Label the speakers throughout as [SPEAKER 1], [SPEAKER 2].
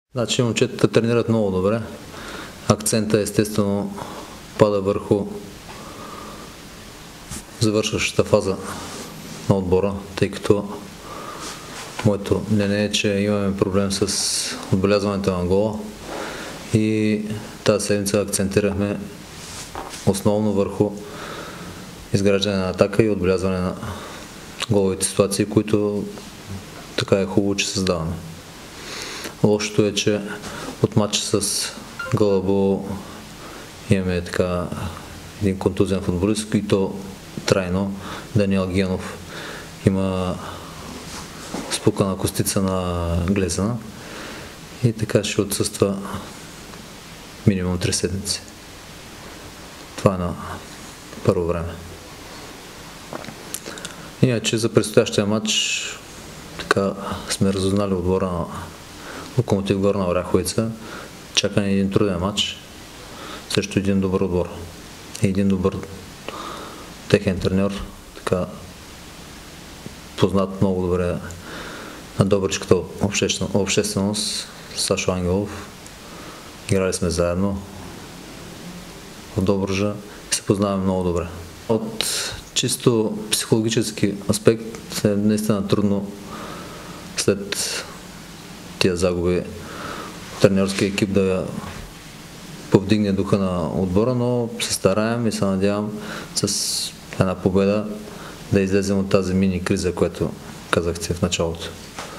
[SPEAKER 1] Значи момчетата тренират много добре. Акцента естествено пада върху завършващата фаза на отбора, тъй като моето мнение е, че имаме проблем с отбелязването на гола и тази седмица акцентирахме основно върху изграждане на атака и отбелязване на головите ситуации, които така е хубаво, че създаваме. Лошото е, че от матча с Гълъбово имаме така един контузен футболист, и то трайно. Даниел Генов има спукана костица на глезена и така ще отсъства минимум 3 седмици. Това е на първо време. Иначе за предстоящия матч така сме разузнали отбора на Локомотив Горна Оряховица. Чака ни един труден матч срещу един добър отбор. Един добър техен треньор, така познат много добре на добричката общественост, Сашо Ангелов. Играли сме заедно в Добруджа и се познаваме много добре. От чисто психологически аспект е наистина трудно след тия загуби треньорския екип да повдигне духа на отбора, но се стараем и се надявам с една победа да излезем от тази мини криза, която казахте в началото.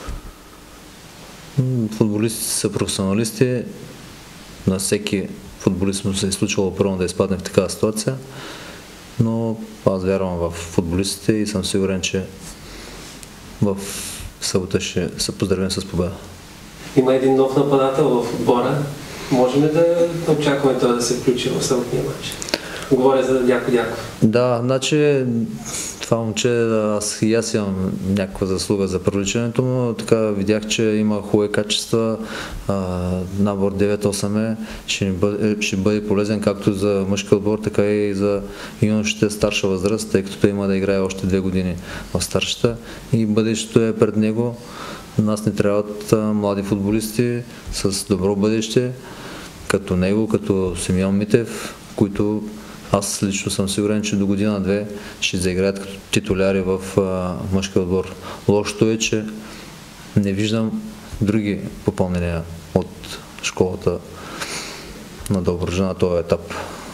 [SPEAKER 1] Футболистите са професионалисти, на всеки футболист му се е случвало първо да изпадне в такава ситуация, но аз вярвам в футболистите и съм сигурен, че в събота ще се поздравим с победа.
[SPEAKER 2] Има един нов нападател в отбора. Можем ли да очакваме това да се включи в съботния матч? Говоря за Дяко Дяков.
[SPEAKER 1] Да, значи това момче, аз имам някаква заслуга за привличането му, така видях, че има хубави качества, набор 9-8 ще бъде полезен както за мъжки отбор, така и за юношите старша възраст, тъй като той има да играе още 2 години в старшата и бъдещето е пред него. Нас не трябват млади футболисти с добро бъдеще, като него, като Симеон Митев, които аз лично съм сигурен, че до година-две ще заиграят като титуляри в мъжкия отбор. Лошото е, че не виждам други попълнения от школата на Добруджа на този етап.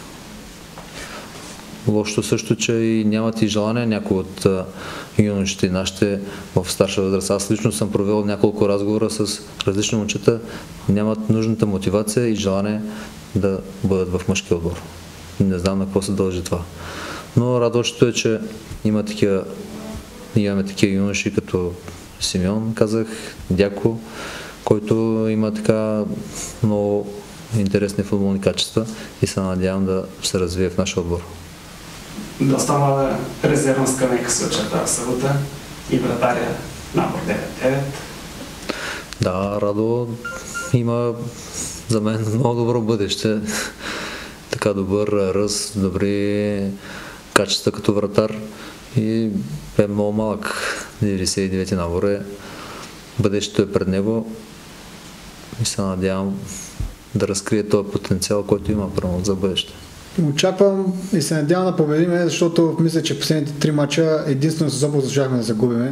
[SPEAKER 1] Лошото също, че и нямат и желание някои от юношите и нашите в старша възраст. Аз лично съм провел няколко разговора с различни момчета, нямат нужната мотивация и желание да бъдат в мъжкия отбор. Не знам на какво се дължи това. Но радващото е, че имаме такива юноши като Симеон, казах, Дяко, който има така много интересни футболни качества и се надявам да се развие в нашия отбор.
[SPEAKER 3] Доста млада резервна скамейка се очертава в събота и вратаря набор 9-9.
[SPEAKER 1] Да, Радо има за мен много добро бъдеще. Така добър ръст, добри качества като вратар и е много малък. 99-ти набор е. Бъдещето е пред него и се надявам да разкрие този потенциал, който има право за бъдеще.
[SPEAKER 4] Очаквам и се надявам да победиме, защото мисля, че последните 3 мача единствено с Сопот успяхме да загубиме.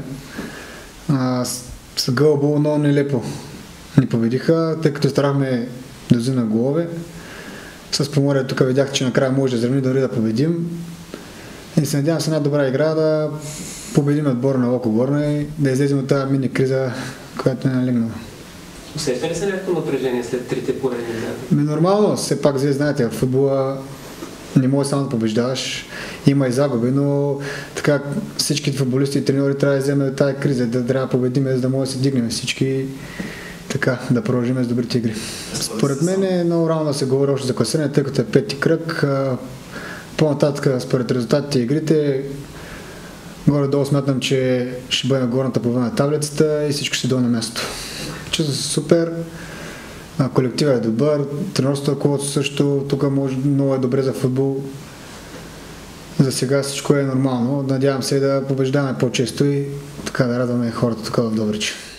[SPEAKER 4] С Гълъбово много нелепо ни победиха, тъй като старахме да взимаме голове. С Поморие тук видях, че накрая може да изравни дори да победим. И се надявам с една добра игра да победим отбора на Локо Горна и да излезем от тази мини криза, която е налегнала.
[SPEAKER 2] Усеща ли се някакво напрежение след 3 поредни загуби?
[SPEAKER 4] Нормално, все пак, вие знаете, в футбола не може само да побеждаваш, има и загуби, но така всички футболисти и треньори трябва да вземем тази криза, да трябва да победим, за да може да се дигнем всички така, да продължим с добрите игри. Според мен е много рано да се говори още за класиране, тъй като е 5-ти кръг. По-нататък, според резултатите и игрите, горе-долу смятам, че ще бъде на горната половина на таблицата и всичко ще дойде на място. Чувствам се супер, колективът е добър, тренерското ръководство също, тук може много е добре за футбол. За сега всичко е нормално, надявам се да побеждаваме по-често и така да радваме хората тук в Добрич.